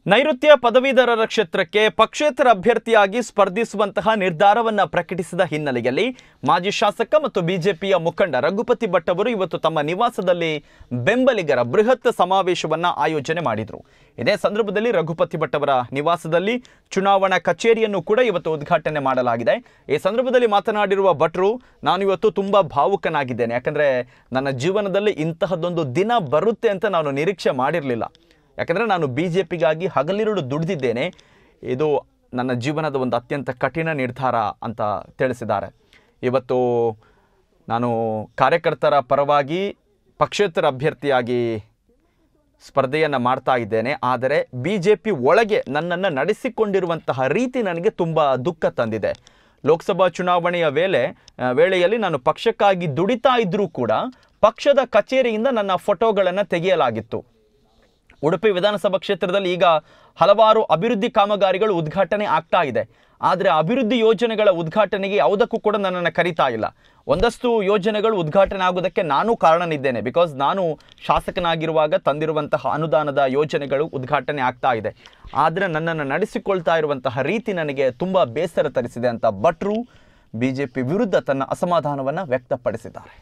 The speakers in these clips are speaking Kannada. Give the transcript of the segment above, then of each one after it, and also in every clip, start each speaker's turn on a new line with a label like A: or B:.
A: ನೈಋತ್ಯ ಪದವೀಧರರ ಕ್ಷೇತ್ರಕ್ಕೆ ಪಕ್ಷೇತರ ಅಭ್ಯರ್ಥಿಯಾಗಿ ಸ್ಪರ್ಧಿಸುವಂತಹ ನಿರ್ಧಾರವನ್ನು ಪ್ರಕಟಿಸಿದ ಹಿನ್ನೆಲೆಯಲ್ಲಿ ಮಾಜಿ ಶಾಸಕ ಮತ್ತು ಬಿಜೆಪಿಯ ಮುಖಂಡ ರಘುಪತಿ ಭಟ್ ಅವರು ಇವತ್ತು ತಮ್ಮ ನಿವಾಸದಲ್ಲಿ ಬೆಂಬಲಿಗರ ಬೃಹತ್ ಸಮಾವೇಶವನ್ನು ಆಯೋಜನೆ ಮಾಡಿದರು. ಇದೇ ಸಂದರ್ಭದಲ್ಲಿ ರಘುಪತಿ ಭಟ್ ಅವರ ನಿವಾಸದಲ್ಲಿ ಚುನಾವಣಾ ಕಚೇರಿಯನ್ನು ಕೂಡ ಇವತ್ತು ಉದ್ಘಾಟನೆ ಮಾಡಲಾಗಿದೆ. ಈ ಸಂದರ್ಭದಲ್ಲಿ ಮಾತನಾಡಿರುವ ಭಟ್ರು, ನಾನು ಇವತ್ತು ತುಂಬ ಭಾವುಕನಾಗಿದ್ದೇನೆ. ಯಾಕಂದರೆ ನನ್ನ ಜೀವನದಲ್ಲಿ ಇಂತಹದ್ದೊಂದು ದಿನ ಬರುತ್ತೆ ಅಂತ ನಾನು ನಿರೀಕ್ಷೆ ಮಾಡಿರಲಿಲ್ಲ. ಯಾಕಂದರೆ ನಾನು ಬಿಜೆಪಿಗಾಗಿ ಹಗಲಿರುಳು ದುಡಿದಿದ್ದೇನೆ. ಇದು ನನ್ನ ಜೀವನದ ಒಂದು ಅತ್ಯಂತ ಕಠಿಣ ನಿರ್ಧಾರ ಅಂತ ತಿಳಿಸಿದ್ದಾರೆ. ಇವತ್ತು ನಾನು ಕಾರ್ಯಕರ್ತರ ಪರವಾಗಿ ಪಕ್ಷೇತರ ಅಭ್ಯರ್ಥಿಯಾಗಿ ಸ್ಪರ್ಧೆಯನ್ನು ಮಾಡ್ತಾ ಇದ್ದೇನೆ. ಆದರೆ ಬಿಜೆಪಿ ಒಳಗೆ ನನ್ನನ್ನು ನಡೆಸಿಕೊಂಡಿರುವಂತಹ ರೀತಿ ನನಗೆ ತುಂಬ ದುಃಖ ತಂದಿದೆ. ಲೋಕಸಭಾ ಚುನಾವಣೆಯ ವೇಳೆಯಲ್ಲಿ ನಾನು ಪಕ್ಷಕ್ಕಾಗಿ ದುಡಿತಾ ಇದ್ದರೂ ಕೂಡ ಪಕ್ಷದ ಕಚೇರಿಯಿಂದ ನನ್ನ ಫೋಟೋಗಳನ್ನು ತೆಗೆಯಲಾಗಿತ್ತು. ಉಡುಪಿ ವಿಧಾನಸಭಾ ಕ್ಷೇತ್ರದಲ್ಲಿ ಈಗ ಹಲವಾರು ಅಭಿವೃದ್ಧಿ ಕಾಮಗಾರಿಗಳು ಉದ್ಘಾಟನೆ ಆಗ್ತಾ ಇದೆ. ಆದರೆ ಅಭಿವೃದ್ಧಿ ಯೋಜನೆಗಳ ಉದ್ಘಾಟನೆಗೆ ಯಾವುದಕ್ಕೂ ಕೂಡ ನನ್ನನ್ನು ಕರೀತಾ ಇಲ್ಲ. ಒಂದಷ್ಟು ಯೋಜನೆಗಳು ಉದ್ಘಾಟನೆ ಆಗೋದಕ್ಕೆ ನಾನು ಕಾರಣನಿದ್ದೇನೆ. ಬಿಕಾಸ್ ನಾನು ಶಾಸಕನಾಗಿರುವಾಗ ತಂದಿರುವಂತಹ ಅನುದಾನದ ಯೋಜನೆಗಳು ಉದ್ಘಾಟನೆ ಆಗ್ತಾ ಇದೆ. ಆದರೆ ನನ್ನನ್ನು ನಡೆಸಿಕೊಳ್ತಾ ಇರುವಂತಹ ರೀತಿ ನನಗೆ ತುಂಬ ಬೇಸರ ತರಿಸಿದೆ ಅಂತ ಭಟ್ರು ಬಿಜೆಪಿ ವಿರುದ್ಧ ತನ್ನ ಅಸಮಾಧಾನವನ್ನು ವ್ಯಕ್ತಪಡಿಸಿದ್ದಾರೆ.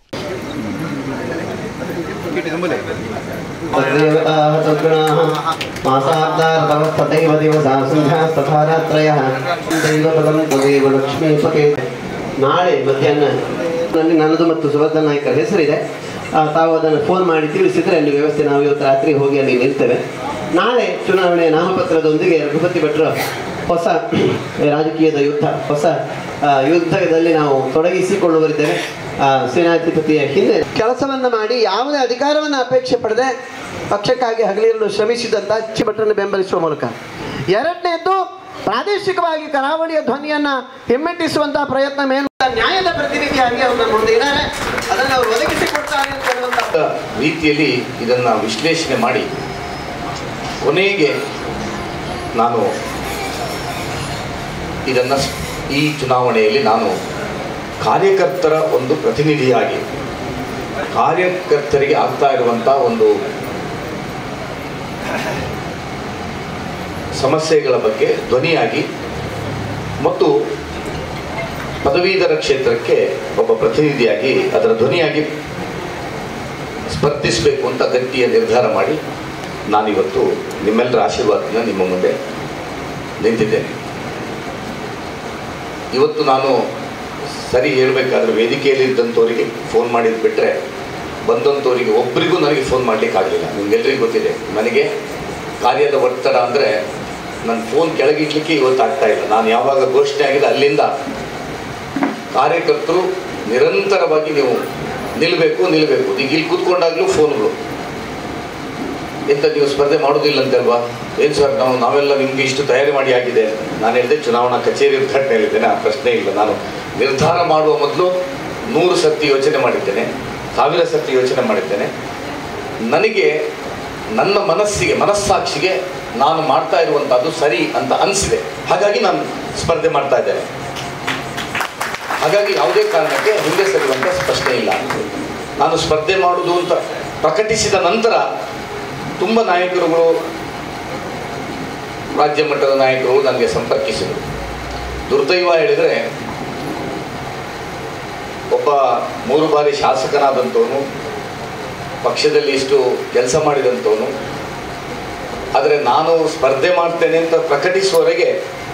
B: ನಾಳೆ ಮಧ್ಯಾಹ್ನ ನನ್ನದು ಮತ್ತು ಸುಭದ್ರ ನಾಯಕರ ಹೆಸರಿದೆ. ತಾವು ಅದನ್ನು ಫೋನ್ ಮಾಡಿ ತಿಳಿಸಿದರೆ ಅಲ್ಲಿ ವ್ಯವಸ್ಥೆ ನಾವು ಇವತ್ತು ರಾತ್ರಿ ಹೋಗಿ ಅಲ್ಲಿ ನಿಲ್ತೇವೆ. ನಾಳೆ ಚುನಾವಣೆಯ ನಾಮಪತ್ರದೊಂದಿಗೆ ರಘುಪತಿ ಭಟ್ರು ಹೊಸ ರಾಜಕೀಯದ ಹೊಸ ಯುದ್ಧದಲ್ಲಿ ನಾವು ತೊಡಗಿಸಿಕೊಳ್ಳುವರಿದ್ದೇವೆ. ಸೇನಾಧಿಪತಿಯ ಹಿಂದೆ ಕೆಲಸವನ್ನು ಮಾಡಿ ಯಾವುದೇ ಅಧಿಕಾರವನ್ನು ಅಪೇಕ್ಷೆ ಪಡೆದೆ ಪಕ್ಷಕ್ಕಾಗಿ ಹಗಲಿರುಳು ಶ್ರಮಿಸಿದಂಥ ಭಟ್ರನ್ನು ಬೆಂಬಲಿಸುವ ಮೂಲಕ. ಎರಡನೇದ್ದು, ಪ್ರಾದೇಶಿಕವಾಗಿ ಕರಾವಳಿಯ ಧ್ವನಿಯನ್ನು ಹಿಮ್ಮೆಟ್ಟಿಸುವಂತಹ ಪ್ರಯತ್ನ ನ್ಯಾಯದ ಪ್ರತಿನಿಧಿಯಾಗಿ ಅವರು ನಮ್ಮ ಮುಂದೆ ಇದ್ದಾರೆ. ಅದನ್ನು ಅವರು ಒದಗಿಸಿಕೊಡ್ತಾರೆ ಅಂತ ಹೇಳುವಂಥ
C: ರೀತಿಯಲ್ಲಿ ಇದನ್ನು ವಿಶ್ಲೇಷಣೆ ಮಾಡಿ ಕೊನೆಗೆ ನಾನು ಇದನ್ನು ಈ ಚುನಾವಣೆಯಲ್ಲಿ ನಾನು ಕಾರ್ಯಕರ್ತರ ಒಂದು ಪ್ರತಿನಿಧಿಯಾಗಿ ಕಾರ್ಯಕರ್ತರಿಗೆ ಆಗ್ತಾ ಇರುವಂಥ ಒಂದು ಸಮಸ್ಯೆಗಳ ಬಗ್ಗೆ ಧ್ವನಿಯಾಗಿ ಮತ್ತು ಪದವೀಧರ ಕ್ಷೇತ್ರಕ್ಕೆ ಒಬ್ಬ ಪ್ರತಿನಿಧಿಯಾಗಿ ಅದರ ಧ್ವನಿಯಾಗಿ ಸ್ಪರ್ಧಿಸಬೇಕು ಅಂತ ಗಟ್ಟಿಯ ನಿರ್ಧಾರ ಮಾಡಿ ನಾನಿವತ್ತು ನಿಮ್ಮೆಲ್ಲರ ಆಶೀರ್ವಾದದಿಂದ ನಿಮ್ಮ ಮುಂದೆ ನಿಂತಿದ್ದೇನೆ. ಇವತ್ತು ನಾನು ಸರಿ ಹೇಳಬೇಕಾದ್ರೆ ವೇದಿಕೆಯಲ್ಲಿ ಇದ್ದಂಥವರಿಗೆ ಫೋನ್ ಮಾಡಿದ್ದು ಬಿಟ್ಟರೆ ಬಂದಂಥವರಿಗೆ ಒಬ್ಬರಿಗೂ ನನಗೆ ಫೋನ್ ಮಾಡಲಿಕ್ಕಾಗಲಿಲ್ಲ. ನಿಮಗೆಲ್ಲರಿಗೂ ಗೊತ್ತಿದೆ, ನನಗೆ ಕಾರ್ಯದ ಒತ್ತಡ ಅಂದರೆ ನನ್ನ ಫೋನ್ ಕೆಳಗಿಡ್ಲಿಕ್ಕೆ ಇವತ್ತು ಆಗ್ತಾಯಿಲ್ಲ. ನಾನು ಯಾವಾಗ ಘೋಷಣೆ ಆಗಿದೆ ಅಲ್ಲಿಂದ ಕಾರ್ಯಕರ್ತರು ನಿರಂತರವಾಗಿ ನೀವು ನಿಲ್ಲಬೇಕು. ಈಗ ಇಲ್ಲಿ ಕೂತ್ಕೊಂಡಾಗಲೂ ಫೋನ್ಗಳು, ಎಂತ ನೀವು ಸ್ಪರ್ಧೆ ಮಾಡೋದಿಲ್ಲ ಅಂತಲ್ವಾ, ಏನು ಸರ್ ನಾವೆಲ್ಲ ನಿಮಗೆ ಇಷ್ಟು ತಯಾರಿ ಮಾಡಿ ಆಗಿದೆ. ನಾನು ಹೇಳಿದೆ ಚುನಾವಣಾ ಕಚೇರಿ ಉದ್ಘಾಟನೆಯಲ್ಲಿದ್ದೇನೆ, ಆ ಪ್ರಶ್ನೆ ಇಲ್ಲ. ನಾನು ನಿರ್ಧಾರ ಮಾಡುವ ಮೊದಲು 100 ಸರ್ತಿ ಯೋಚನೆ ಮಾಡಿದ್ದೇನೆ, 1000 ಸರ್ತಿ ಯೋಚನೆ ಮಾಡಿದ್ದೇನೆ. ನನಗೆ ನನ್ನ ಮನಸ್ಸಾಕ್ಷಿಗೆ ನಾನು ಮಾಡ್ತಾ ಇರುವಂಥದ್ದು ಸರಿ ಅಂತ ಅನಿಸಿದೆ. ಹಾಗಾಗಿ ನಾನು ಸ್ಪರ್ಧೆ ಮಾಡ್ತಾ ಇದ್ದೇನೆ. ಹಾಗಾಗಿ ಯಾವುದೇ ಕಾರಣಕ್ಕೆ ಹಿಂದೆ ಸರಿಯುವಂಥ ಪ್ರಶ್ನೆ ಇಲ್ಲ. ನಾನು ಸ್ಪರ್ಧೆ ಮಾಡುವುದು ಅಂತ ಪ್ರಕಟಿಸಿದ ನಂತರ ತುಂಬ ನಾಯಕರುಗಳು, ರಾಜ್ಯ ಮಟ್ಟದ ನಾಯಕರುಗಳು ನನಗೆ ಸಂಪರ್ಕಿಸಿದರು. ದುರ್ದೈವ ಹೇಳಿದರೆ ಒಬ್ಬ 3 ಬಾರಿ ಶಾಸಕನಾದಂಥವನು, ಪಕ್ಷದಲ್ಲಿ ಇಷ್ಟು ಕೆಲಸ ಮಾಡಿದಂಥವನು, ಆದರೆ ನಾನು ಸ್ಪರ್ಧೆ ಮಾಡ್ತೇನೆ ಅಂತ ಪ್ರಕಟಿಸುವವರೆಗೆ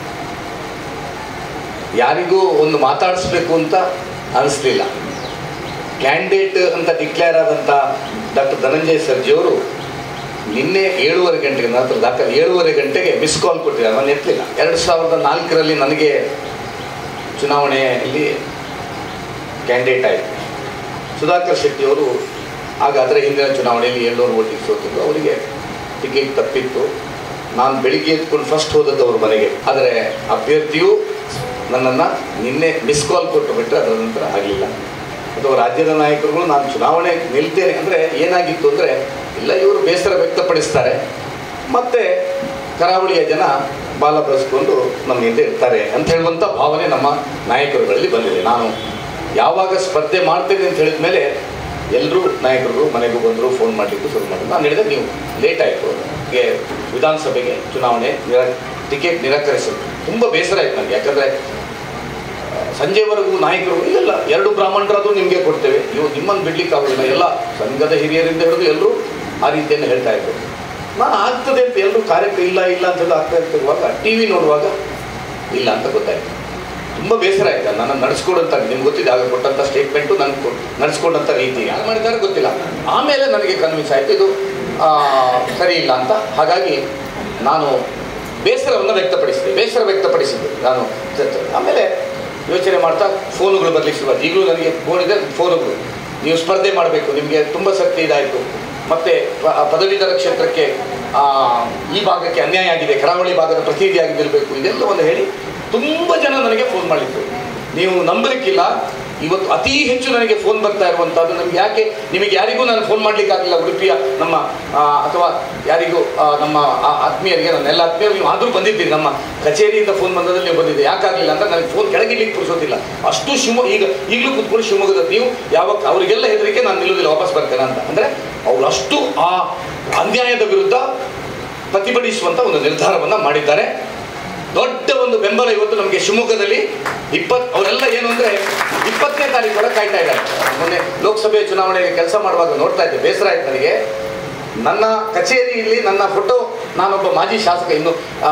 C: ಯಾರಿಗೂ ಒಂದು ಮಾತಾಡಿಸ್ಬೇಕು ಅಂತ ಅನಿಸ್ಲಿಲ್ಲ. ಕ್ಯಾಂಡಿಡೇಟ್ ಅಂತ ಡಿಕ್ಲೇರ್ ಆದಂಥ ಡಾಕ್ಟರ್ ಧನಂಜಯ ಸರ್ಜಿಯವರು ನಿನ್ನೆ 7:30 ಗಂಟೆಗೆ, ನನ್ನ ಹತ್ರ ದಾಖಲೆ 7:30 ಗಂಟೆಗೆ ಮಿಸ್ ಕಾಲ್ ಕೊಟ್ಟಿದ್ದಾರೆ. ನಾನು ಎತ್ತಲಿಲ್ಲ. 2004ರಲ್ಲಿ ನನಗೆ ಚುನಾವಣೆಯಲ್ಲಿ ಕ್ಯಾಂಡಿಡೇಟ್ ಆಯಿತು. ಸುಧಾಕರ್ ಶೆಟ್ಟಿಯವರು ಹಾಗಾದರೆ ಹಿಂದಿನ ಚುನಾವಣೆಯಲ್ಲಿ 700 ಓಟಿಗೆ ಸೋತಿದ್ರು. ಅವರಿಗೆ ಟಿಕೆಟ್ ತಪ್ಪಿತ್ತು. ನಾನು ಬೆಳಿಗ್ಗೆ ಎತ್ಕೊಂಡು ಫಸ್ಟ್ ಹೋದದ್ದು ಅವ್ರ ಮನೆಗೆ. ಆದರೆ ಅಭ್ಯರ್ಥಿಯು ನನ್ನನ್ನು ನಿನ್ನೆ ಮಿಸ್ ಕಾಲ್ ಕೊಟ್ಟು ಬಿಟ್ಟರೆ ಅದರ ನಂತರ ಆಗಲಿಲ್ಲ. ಅಥವಾ ರಾಜ್ಯದ ನಾಯಕರುಗಳು ನಾನು ಚುನಾವಣೆ ನಿಲ್ತೇನೆ ಅಂದರೆ ಏನಾಗಿತ್ತು ಅಂದರೆ, ಇಲ್ಲ ಇವರು ಬೇಸರ ವ್ಯಕ್ತಪಡಿಸ್ತಾರೆ, ಮತ್ತು ಕರಾವಳಿಯ ಜನ ಬಾಲ ಬಳಸ್ಕೊಂಡು ನಮ್ಮ ಹಿಂದೆ ಇರ್ತಾರೆ ಅಂತ ಹೇಳುವಂಥ ಭಾವನೆ ನಮ್ಮ ನಾಯಕರುಗಳಲ್ಲಿ ಬಂದಿದೆ. ನಾನು ಯಾವಾಗ ಸ್ಪರ್ಧೆ ಮಾಡ್ತೇನೆ ಅಂತ ಹೇಳಿದ ಮೇಲೆ ಎಲ್ಲರೂ ನಾಯಕರು ಮನೆಗೂ ಬಂದರು, ಫೋನ್ ಮಾಡಲಿಕ್ಕೂ ಶುರು ಮಾಡಿದ್ರು. ನಾನು ಹೇಳಿದೆ ನೀವು ಲೇಟ್ ಆಯಿತು. ವಿಧಾನಸಭೆಗೆ ಚುನಾವಣೆ ಟಿಕೆಟ್ ನಿರಾಕರಿಸಿದ್ರು. ತುಂಬ ಬೇಸರ ಆಯ್ತು ನನಗೆ. ಯಾಕಂದರೆ ಸಂಜೆವರೆಗೂ ನಾಯಕರು ಇಲ್ಲ 2 ಬ್ರಾಹ್ಮಣರಾದರೂ ನಿಮಗೆ ಕೊಡ್ತೇವೆ, ಇವು ನಿಮ್ಮನ್ನು ಬಿಡ್ಲಿಕ್ಕಾಗೋದಿಲ್ಲ, ಎಲ್ಲ ಸಂಘದ ಹಿರಿಯರಿಂದ ಹಿಡಿದು ಎಲ್ಲರೂ ಆ ರೀತಿಯನ್ನು ಹೇಳ್ತಾ ಇದ್ರು. ನಾನು ಆಗ್ತದೆ ಅಂತ ಎಲ್ಲರೂ ಕಾರ್ಯಕ್ರಮ ಇಲ್ಲ ಅಂತೆಲ್ಲ ಆಗ್ತಾ ಇರ್ತಿರುವಾಗ ಟಿ ವಿ ನೋಡುವಾಗ ಇಲ್ಲ ಅಂತ ಗೊತ್ತಾಯಿತು. ತುಂಬ ಬೇಸರ ಆಯ್ತು. ನಾನು ನಡೆಸ್ಕೊಡಂತ ನಿಮ್ಗೆ ಗೊತ್ತಿದೆ, ಆಗ ಕೊಟ್ಟಂಥ ಸ್ಟೇಟ್ಮೆಂಟು ನನಗೆ ನಡೆಸ್ಕೊಂಡಂಥ ರೀತಿ ಯಾರು ಮಾಡಿದ್ದಾರೆ ಗೊತ್ತಿಲ್ಲ. ಆಮೇಲೆ ನನಗೆ ಕನ್ವಿನ್ಸ್ ಆಯಿತು ಇದು ಸರಿ ಇಲ್ಲ ಅಂತ. ಹಾಗಾಗಿ ನಾನು ಬೇಸರ ವ್ಯಕ್ತಪಡಿಸಿದ್ದೆ ನಾನು. ಆಮೇಲೆ ಯೋಚನೆ ಮಾಡ್ತಾ ಫೋನುಗಳು ಬರಲಿಕ್ಕೆ ಶುರುವಾಯಿತು. ಈಗಲೂ ನನಗೆ ಫೋನ್ ಇದೆ, ಫೋನುಗಳು ನೀವು ಸ್ಪರ್ಧೆ ಮಾಡಬೇಕು, ನಿಮಗೆ ತುಂಬ ಶಕ್ತಿ ಇದಾಯಿತು, ಮತ್ತು ಪದವೀಧರ ಕ್ಷೇತ್ರಕ್ಕೆ ಈ ಭಾಗಕ್ಕೆ ಅನ್ಯಾಯ ಆಗಿದೆ, ಕರಾವಳಿ ಭಾಗದ ಪ್ರತಿನಿಧಿಯಾಗಿ ನಿಲ್ಲಬೇಕು, ಇದೆಲ್ಲವನ್ನು ಹೇಳಿ ತುಂಬ ಜನ ನನಗೆ ಫೋನ್ ಮಾಡಲಿತ್ತು. ನೀವು ನಂಬಲಿಕ್ಕಿಲ್ಲ, ಇವತ್ತು ಅತಿ ಹೆಚ್ಚು ನನಗೆ ಫೋನ್ ಬರ್ತಾ ಇರುವಂಥದ್ದು. ನಮಗೆ ಯಾಕೆ ನಿಮಗೆ ಯಾರಿಗೂ ನಾನು ಫೋನ್ ಮಾಡಲಿಕ್ಕಾಗಲಿಲ್ಲ, ಉಡುಪಿಯ ನಮ್ಮ ಅಥವಾ ಯಾರಿಗೂ ನಮ್ಮ ಆತ್ಮೀಯರಿಗೆ, ನನ್ನೆಲ್ಲ ಆತ್ಮೀಯರು ನೀವು ಆದರೂ ಬಂದಿದ್ದೀರಿ, ನಮ್ಮ ಕಚೇರಿಯಿಂದ ಫೋನ್ ಬಂದದಲ್ಲಿ ನೀವು ಬಂದಿದ್ದೆ. ಯಾಕಾಗಲಿಲ್ಲ ಅಂತ ನನಗೆ ಫೋನ್ ಕೆಳಗಿಡ್ಲಿಕ್ಕೆ ಪುರುಸೋದಿಲ್ಲ. ಅಷ್ಟು ಈಗಲೂ ಕೂತ್ಕೊಂಡು ಶಿವಮೊಗ್ಗದ ನೀವು ಯಾವಾಗ ಅವರಿಗೆಲ್ಲ ಹೆದರಿಕೆ ನಾನು ನಿಲ್ಲೋದಿಲ್ಲ, ವಾಪಸ್ ಬರ್ತೇನೆ ಅಂತ. ಅಂದರೆ ಅವರು ಅಷ್ಟು ಆ ಅನ್ಯಾಯದ ವಿರುದ್ಧ ಪ್ರತಿಭಟಿಸುವಂಥ ಒಂದು ನಿರ್ಧಾರವನ್ನು ಮಾಡಿದ್ದಾರೆ. ದೊಡ್ಡ ಒಂದು ಬೆಂಬಲ ಇವತ್ತು ನಮಗೆ ಶಿವಮೊಗ್ಗದಲ್ಲಿ ಅವರೆಲ್ಲ ಏನು ಅಂದರೆ 20ನೇ ತಾರೀಕು ಕಾಯ್ತಾ ಇದ್ದಾರೆ. ಮೊನ್ನೆ ಲೋಕಸಭೆ ಚುನಾವಣೆಗೆ ಕೆಲಸ ಮಾಡುವಾಗ ನೋಡ್ತಾ ಇದ್ದೆ, ಬೇಸರ ಆಯ್ತು ನನಗೆ. ನನ್ನ ಕಚೇರಿಯಲ್ಲಿ ನನ್ನ ಫೋಟೋ, ನಾನೊಬ್ಬ ಮಾಜಿ ಶಾಸಕ, ಇನ್ನು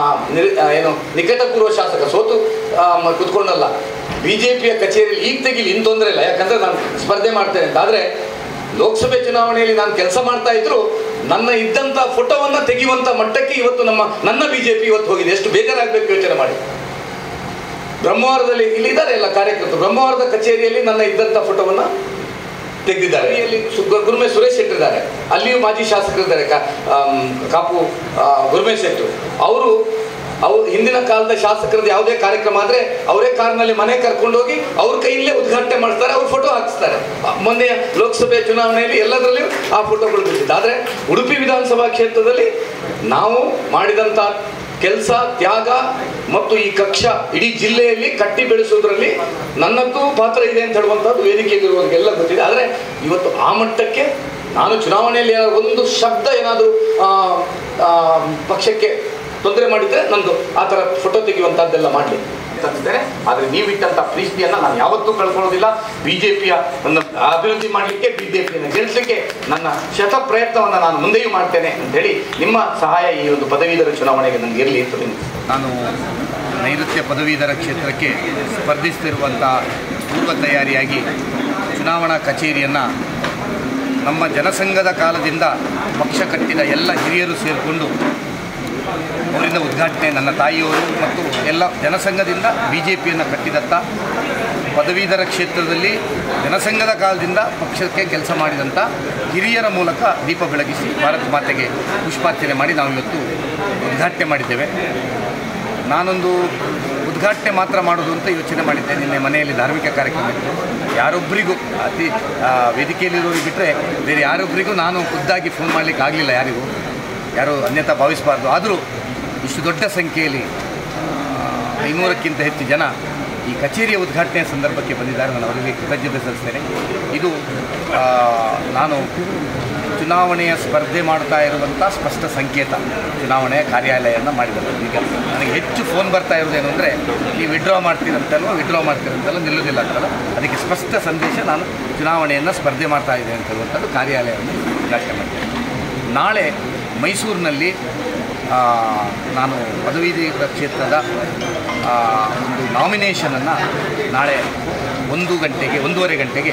C: ನಿಕಟಪೂರ್ವ ಶಾಸಕ, ಸೋತು ಕುತ್ಕೊಂಡಲ್ಲ, BJPಯ ಕಚೇರಿಯಲ್ಲಿ ಈಗ ತೆಗಿಲಿ, ಇನ್ನು ತೊಂದರೆ ಇಲ್ಲ, ಯಾಕಂದರೆ ನಾನು ಸ್ಪರ್ಧೆ ಮಾಡ್ತೇನೆ ಅಂತ. ಆದರೆ ಲೋಕಸಭೆ ಚುನಾವಣೆಯಲ್ಲಿ ನಾನು ಕೆಲಸ ಮಾಡ್ತಾ ಇದ್ರು ನನ್ನ ಇದ್ದಂಥ ಫೋಟೋವನ್ನು ತೆಗೆಯುವಂಥ ಮಟ್ಟಕ್ಕೆ ಇವತ್ತು ನನ್ನ BJP ಇವತ್ತು ಹೋಗಿದೆ. ಎಷ್ಟು ಬೇಜಾರಾಗಬೇಕು ಯೋಚನೆ ಮಾಡಿ. ಬ್ರಹ್ಮವಾರದಲ್ಲಿ ಇಲ್ಲಿದ್ದಾರೆ ಎಲ್ಲ ಕಾರ್ಯಕರ್ತರು, ಬ್ರಹ್ಮವಾರದ ಕಚೇರಿಯಲ್ಲಿ ನನ್ನ ಇದ್ದಂಥ ಫೋಟೋವನ್ನು ತೆಗೆದಿದ್ದಾರೆ. ಇಲ್ಲಿ ಗುರುಮೆ ಸುರೇಶ್ ಶೆಟ್ಟಿ ಇದ್ದಾರೆ, ಅಲ್ಲಿಯೂ ಮಾಜಿ ಶಾಸಕರಿದ್ದಾರೆ, ಕಾಪು ಗುರುಮೆ ಶೆಟ್ಟಿ. ಅವರು ಹಿಂದಿನ ಕಾಲದ ಶಾಸಕರದ್ದು ಯಾವುದೇ ಕಾರ್ಯಕ್ರಮ ಆದರೆ ಅವರೇ ಕಾರ್ನಲ್ಲಿ ಮನೆ ಕರ್ಕೊಂಡೋಗಿ ಅವ್ರ ಕೈಯಲ್ಲೇ ಉದ್ಘಾಟನೆ ಮಾಡ್ತಾರೆ, ಅವ್ರ ಫೋಟೋ ಹಾಕಿಸ್ತಾರೆ. ಮೊನ್ನೆ ಲೋಕಸಭೆ ಚುನಾವಣೆಯಲ್ಲಿ ಎಲ್ಲದರಲ್ಲಿಯೂ ಆ ಫೋಟೋಗಳು ಬಿಟ್ಟಿದೆ. ಆದರೆ ಉಡುಪಿ ವಿಧಾನಸಭಾ ಕ್ಷೇತ್ರದಲ್ಲಿ ನಾವು ಮಾಡಿದಂಥ ಕೆಲಸ, ತ್ಯಾಗ ಮತ್ತು ಈ ಕಕ್ಷ ಇಡೀ ಜಿಲ್ಲೆಯಲ್ಲಿ ಕಟ್ಟಿ ಬೆಳೆಸೋದ್ರಲ್ಲಿ ನನ್ನದ್ದು ಪಾತ್ರ ಇದೆ ಅಂತ ಹೇಳುವಂಥದ್ದು ವೇದಿಕೆಯಲ್ಲಿರುವವರಿಗೆಲ್ಲ ಗೊತ್ತಿದೆ. ಆದರೆ ಇವತ್ತು ಆ ಮಟ್ಟಕ್ಕೆ ನಾನು ಚುನಾವಣೆಯಲ್ಲಿ ಒಂದು ಶಬ್ದ ಏನಾದರೂ ಪಕ್ಷಕ್ಕೆ ತೊಂದರೆ ಮಾಡಿದರೆ ನಂದು ಆ ಥರ ಫೋಟೋ ತೆಗೆಯುವಂಥದ್ದೆಲ್ಲ ಮಾಡಲಿ ಅಂತಿದ್ದೇನೆ. ಆದರೆ ನೀವು ಇಟ್ಟಂಥ ಪ್ರೀತಿಯನ್ನು ನಾನು ಯಾವತ್ತೂ ಕಳ್ಕೊಳ್ಳೋದಿಲ್ಲ. BJPಯ ನನ್ನ ಅಭಿವೃದ್ಧಿ ಮಾಡಲಿಕ್ಕೆ, BJPಯನ್ನು ಗೆಲ್ಲಿಸಲಿಕ್ಕೆ ನನ್ನ ಶತ ಪ್ರಯತ್ನವನ್ನು ನಾನು ಮುಂದೆಯೂ ಮಾಡ್ತೇನೆ ಅಂತೇಳಿ ನಿಮ್ಮ ಸಹಾಯ ಈ ಒಂದು ಪದವೀಧರ ಚುನಾವಣೆಗೆ ನನಗೆ ಇರಲಿ ಅಂತ.
D: ನಾನು ನೈಋತ್ಯ ಪದವೀಧರ ಕ್ಷೇತ್ರಕ್ಕೆ ಸ್ಪರ್ಧಿಸ್ತಿರುವಂಥ ಪೂರ್ವ ತಯಾರಿಯಾಗಿ ಚುನಾವಣಾ ಕಚೇರಿಯನ್ನು ನಮ್ಮ ಜನಸಂಘದ ಕಾಲದಿಂದ ಪಕ್ಷ ಕಟ್ಟಿದ ಎಲ್ಲ ಹಿರಿಯರು ಸೇರಿಕೊಂಡು ಅವರಿಂದ ಉದ್ಘಾಟನೆ, ನನ್ನ ತಾಯಿಯವರು ಮತ್ತು ಎಲ್ಲ ಜನಸಂಘದಿಂದ BJPಯನ್ನು ಕಟ್ಟಿದಂಥ ಪದವೀಧರ ಕ್ಷೇತ್ರದಲ್ಲಿ ಜನಸಂಘದ ಕಾಲದಿಂದ ಪಕ್ಷಕ್ಕೆ ಕೆಲಸ ಮಾಡಿದಂಥ ಹಿರಿಯರ ಮೂಲಕ ದೀಪ ಬೆಳಗಿಸಿ ಭಾರತ ಮಾತೆಗೆ ಪುಷ್ಪಾರ್ಚನೆ ಮಾಡಿ ನಾವು ಇವತ್ತು ಉದ್ಘಾಟನೆ ಮಾಡಿದ್ದೇವೆ. ನಾನೊಂದು ಉದ್ಘಾಟನೆ ಮಾತ್ರ ಮಾಡೋದು ಅಂತ ಯೋಚನೆ ಮಾಡಿದ್ದೆ. ನಿನ್ನೆ ಮನೆಯಲ್ಲಿ ಧಾರ್ಮಿಕ ಕಾರ್ಯಕ್ರಮ ಇತ್ತು. ಯಾರೊಬ್ಬರಿಗೂ ವೇದಿಕೆಯಲ್ಲಿರೋರಿಗೆ ಬಿಟ್ಟರೆ ಬೇರೆ ಯಾರೊಬ್ಬರಿಗೂ ನಾನು ಖುದ್ದಾಗಿ ಫೋನ್ ಮಾಡಲಿಕ್ಕೆ ಆಗಲಿಲ್ಲ, ಯಾರು ಅನ್ಯತಾ ಭಾವಿಸಬಾರ್ದು. ಆದರೂ ಇಷ್ಟು ದೊಡ್ಡ ಸಂಖ್ಯೆಯಲ್ಲಿ 500ಕ್ಕಿಂತ ಹೆಚ್ಚು ಜನ ಈ ಕಚೇರಿಯ ಉದ್ಘಾಟನೆಯ ಸಂದರ್ಭಕ್ಕೆ ಬಂದಿದ್ದಾರೆ. ನಾನು ಅವರಿಗೆ ಕೃತಜ್ಞತೆ ಸಲ್ಲಿಸ್ತೇನೆ. ಇದು ನಾನು ಚುನಾವಣೆಯ ಸ್ಪರ್ಧೆ ಮಾಡ್ತಾ ಇರುವಂಥ ಸ್ಪಷ್ಟ ಸಂಕೇತ. ಚುನಾವಣೆಯ ಕಾರ್ಯಾಲಯವನ್ನು ಮಾಡಿದ್ದಾರೆ. ಈಗ ನನಗೆ ಹೆಚ್ಚು ಫೋನ್ ಬರ್ತಾ ಇರೋದೇನು ಅಂದರೆ, ನೀವು ವಿಡ್ರಾ ಮಾಡ್ತೀರಂತಲೋ ನಿಲ್ಲೋದಿಲ್ಲ ಅಂತಲ್ಲ. ಅದಕ್ಕೆ ಸ್ಪಷ್ಟ ಸಂದೇಶ, ನಾನು ಚುನಾವಣೆಯನ್ನು ಸ್ಪರ್ಧೆ ಮಾಡ್ತಾ ಇದ್ದೇನೆ ಅಂತ ಹೇಳುವಂಥದ್ದು ಕಾರ್ಯಾಲಯವನ್ನು ಉದ್ಘಾಟನೆ ಮಾಡ್ತೇನೆ. ನಾಳೆ ಮೈಸೂರಿನಲ್ಲಿ ನಾನು ಪದವೀಧರ ಕ್ಷೇತ್ರದ ಒಂದು ನಾಮಿನೇಷನನ್ನು ನಾಳೆ 1:30 ಗಂಟೆಗೆ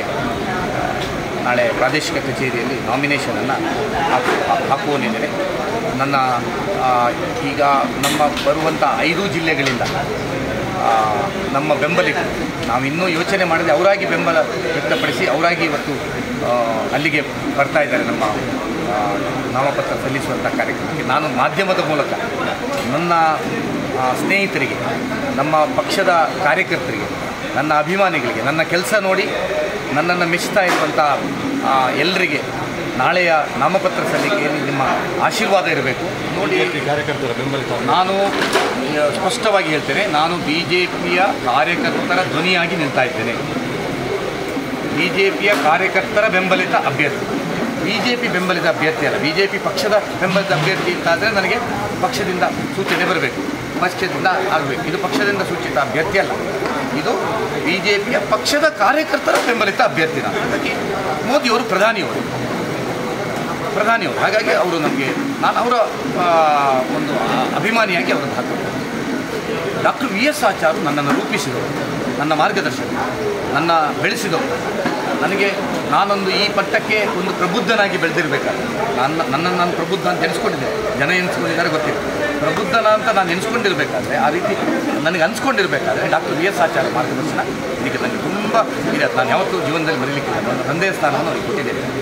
D: ನಾಳೆ ಪ್ರಾದೇಶಿಕ ಕಚೇರಿಯಲ್ಲಿ ನಾಮಿನೇಷನನ್ನು ಹಾಕುವನಿದ್ದೇನೆ. ನನ್ನ ಈಗ ನಮ್ಮ ಬರುವಂಥ 5 ಜಿಲ್ಲೆಗಳಿಂದ ನಮ್ಮ ಬೆಂಬಲಿಗರು, ನಾವು ಇನ್ನೂ ಯೋಚನೆ ಮಾಡಿದೆ, ಅವರಾಗಿ ಬೆಂಬಲ ವ್ಯಕ್ತಪಡಿಸಿ ಅವರಾಗಿ ಇವತ್ತು ಅಲ್ಲಿಗೆ ಬರ್ತಾ ಇದ್ದಾರೆ ನಮ್ಮ ನಾಮಪತ್ರ ಸಲ್ಲಿಸುವಂಥ ಕಾರ್ಯಕ್ರಮಕ್ಕೆ. ನಾನು ಮಾಧ್ಯಮದ ಮೂಲಕ ನನ್ನ ಸ್ನೇಹಿತರಿಗೆ, ನಮ್ಮ ಪಕ್ಷದ ಕಾರ್ಯಕರ್ತರಿಗೆ, ನನ್ನ ಅಭಿಮಾನಿಗಳಿಗೆ, ನನ್ನ ಕೆಲಸ ನೋಡಿ ನನ್ನನ್ನು ಮೆಚ್ಚುತ್ತಾ ಇರುವಂಥ ಎಲ್ಲರಿಗೆ ನಾಳೆಯ ನಾಮಪತ್ರ ಸಲ್ಲಿಕೆಯಲ್ಲಿ ನಿಮ್ಮ ಆಶೀರ್ವಾದ ಇರಬೇಕು. ನೋಡಿ, ನಾನು ಸ್ಪಷ್ಟವಾಗಿ ಹೇಳ್ತೇನೆ, ನಾನು BJPಯ ಕಾರ್ಯಕರ್ತರ ಧ್ವನಿಯಾಗಿ ನಿಲ್ತಾ ಇದ್ದೇನೆ. BJPಯ ಕಾರ್ಯಕರ್ತರ ಬೆಂಬಲಿತ ಅಭ್ಯರ್ಥಿ. BJP ಬೆಂಬಲಿತ ಅಭ್ಯರ್ಥಿ ಅಲ್ಲ. BJP ಪಕ್ಷದ ಬೆಂಬಲಿತ ಅಭ್ಯರ್ಥಿ ಅಂತಾದರೆ ನನಗೆ ಪಕ್ಷದಿಂದ ಸೂಚನೆ ಬರಬೇಕು, ಪಕ್ಷದಿಂದ ಆಗಬೇಕು. ಇದು ಪಕ್ಷದಿಂದ ಸೂಚಿತ ಅಭ್ಯರ್ಥಿ ಅಲ್ಲ, ಇದು BJPಯ ಪಕ್ಷದ ಕಾರ್ಯಕರ್ತರ ಬೆಂಬಲಿತ ಅಭ್ಯರ್ಥಿ. ಹಾಗಾಗಿ ಮೋದಿಯವರು ಪ್ರಧಾನಿಯವರು. ಹಾಗಾಗಿ ಅವರು ನಮಗೆ, ನಾನು ಅವರ ಒಂದು ಅಭಿಮಾನಿಯಾಗಿ ಅವರನ್ನು ಹಾಕಿದೆ. ಡಾಕ್ಟರ್ VS ಆಚಾರ್ಯ ನನ್ನನ್ನು ರೂಪಿಸಿದವರು, ನನ್ನ ಮಾರ್ಗದರ್ಶಕರು, ನನ್ನ ಬೆಳೆಸಿದವರು. ನನಗೆ ನಾನೊಂದು ಈ ಪಟ್ಟಕ್ಕೆ ಒಂದು ಪ್ರಬುದ್ಧನಾಗಿ ಬೆಳೆದಿರಬೇಕಾದ್ರೆ, ನನ್ನನ್ನು ನಾನು ಪ್ರಬುದ್ಧ ಅಂತ ಎನಿಸ್ಕೊಂಡಿದ್ದೆ, ಜನ ಎನಿಸ್ಕೊಂಡಿದ್ದಾರೆ ಗೊತ್ತಿಲ್ಲ. ಪ್ರಬುದ್ಧನ ಅಂತ ನಾನು ಎನಿಸ್ಕೊಂಡಿರಬೇಕಾದ್ರೆ, ಆ ರೀತಿ ನನಗೆ ಅನಿಸ್ಕೊಂಡಿರಬೇಕಾದ್ರೆ ಡಾಕ್ಟರ್ VS ಆಚಾರ್ಯ ಮಾರ್ಗದರ್ಶನ ಇದಕ್ಕೆ ನನಗೆ ತುಂಬ ಇದೆ. ನಾನು ಯಾವತ್ತೂ ಜೀವನದಲ್ಲಿ ಮರೀಲಿಕ್ಕಿಲ್ಲ. ನನ್ನ ತಂದೆಯ ಸ್ಥಾನವನ್ನು ಅವ್ರಿಗೆ ಕೊಟ್ಟಿದ್ದೇನೆ.